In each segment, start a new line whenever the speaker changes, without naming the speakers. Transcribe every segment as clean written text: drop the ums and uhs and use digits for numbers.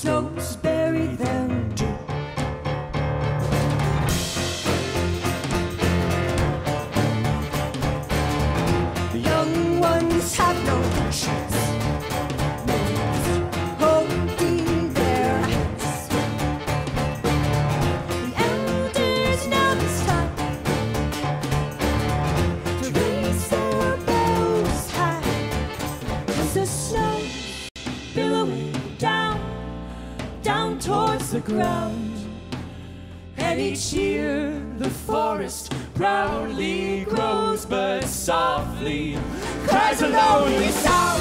snows bury them too. The young ones have no shoes, holding their hands. The elders now it's time to raise their bells high, as the snow billowing down towards the ground. And each year the forest proudly grows, but softly cries a lonely sound.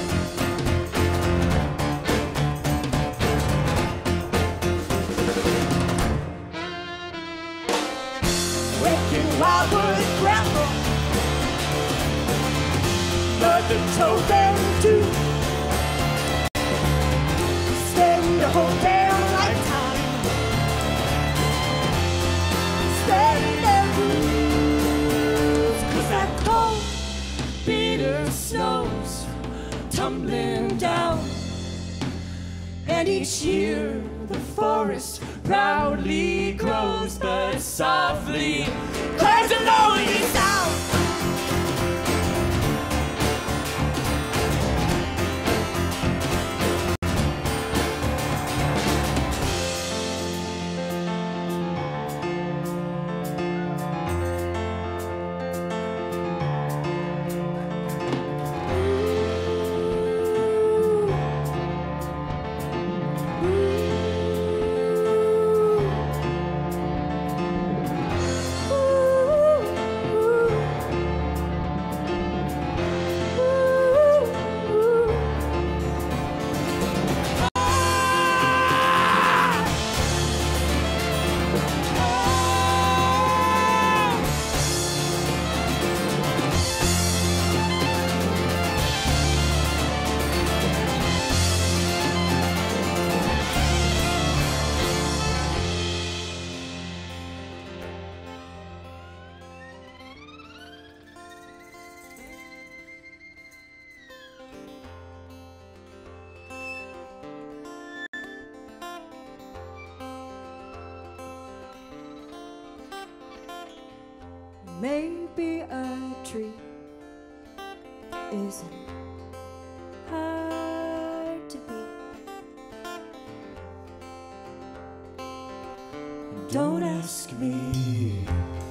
Waking wildwood grapple, but the toad them too. Spend a whole damn lifetime, spend their blues, 'cause that cold, bitter snow's tumbling down. And each year the forest proudly grows, but softly cries a lonely sound. Maybe a tree isn't hard to be. Don't ask me